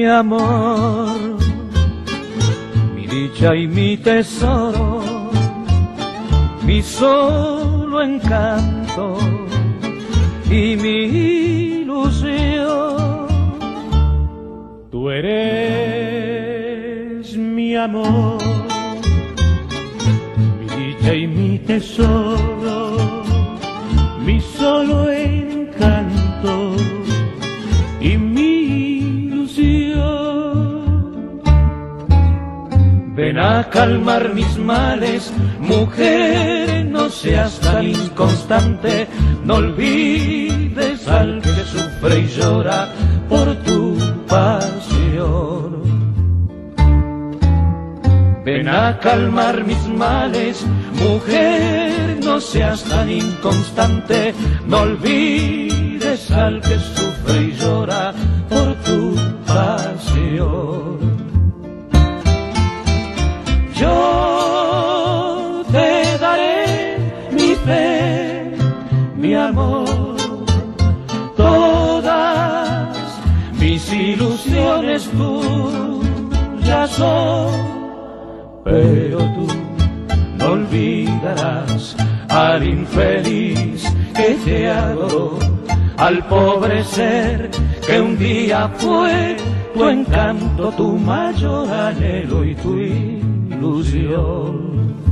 mi amor, mi dicha y mi tesoro, mi solo encanto y mi ilusión. Tú eres mi amor, mi dicha y mi tesoro, mi solo encanto y mi ilusión. Ven a calmar mis males, mujer, no seas tan inconstante, no olvides al que sufre y llora por tu pasión. Ven a calmar mis males, mujer, no seas tan inconstante, no olvides al que sufre y llora por tu pasión. Yo te daré mi fe, mi amor, todas mis ilusiones tuyas son. Pero tú no olvidarás al infeliz que te adoró, al pobre ser que un día fue tu encanto, tu mayor anhelo y tu ilusión.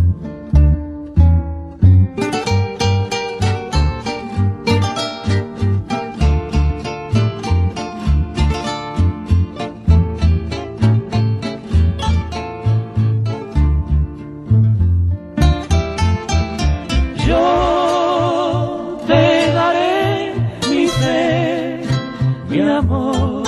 Yo te daré mi fe, mi amor,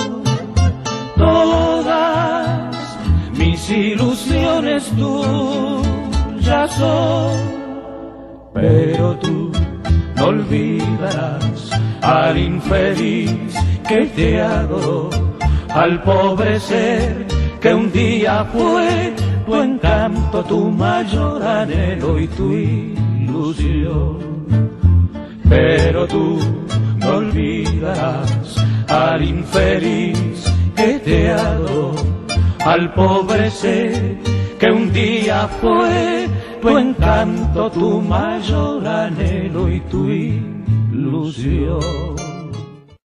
todas mis ilusiones tuyas son. Pero tú no olvidarás al infeliz que te adoró, al pobre ser que un día fue tu encanto, tu mayor anhelo y tu ilusión. Pero tú no olvidarás al infeliz que te adoró, al pobre ser que un día fue tu encanto, tu mayor anhelo y tu ilusión.